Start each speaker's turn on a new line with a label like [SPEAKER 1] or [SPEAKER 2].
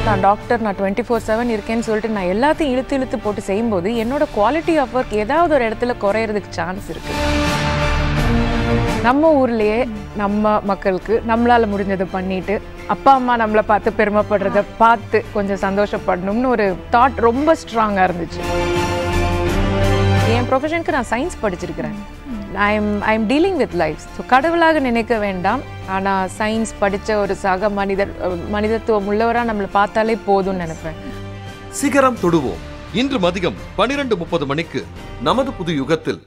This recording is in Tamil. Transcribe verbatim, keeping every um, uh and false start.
[SPEAKER 1] நான் டாக்டர், நான் டுவெண்ட்டி ஃபோர் செவன் இருக்கேன்னு சொல்லிட்டு நான் எல்லாத்தையும் இழுத்து இழுத்து போட்டு செய்யும்போது என்னோட குவாலிட்டி ஆஃப் ஒர்க் ஏதாவது ஒரு இடத்துல குறையிறதுக்கு சான்ஸ் இருக்கு. நம்ம ஊர்லேயே நம்ம மக்களுக்கு நம்மளால் முடிஞ்சதை பண்ணிட்டு அப்பா அம்மா நம்மளை பார்த்து பெருமைப்படுறத பார்த்து கொஞ்சம் சந்தோஷப்படணும்னு ஒரு தாட் ரொம்ப ஸ்ட்ராங்காக இருந்துச்சு. என் ப்ரொஃபஷனுக்கு நான் சயின்ஸ் படிச்சிருக்கிறேன். I am I am dealing with life. So கடவுளாக நினைக்க வேண்டாம், ஆனால் சயின்ஸ் படித்த ஒரு சக மனிதர் மனிதத்துவம் உள்ளவராக நம்மளை பார்த்தாலே போதும்னு நினைப்பேன்.
[SPEAKER 2] சிகரம் தொடுவோம் இன்று மதியம் பனிரெண்டு முப்பது மணிக்கு நமது புது யுகத்தில்.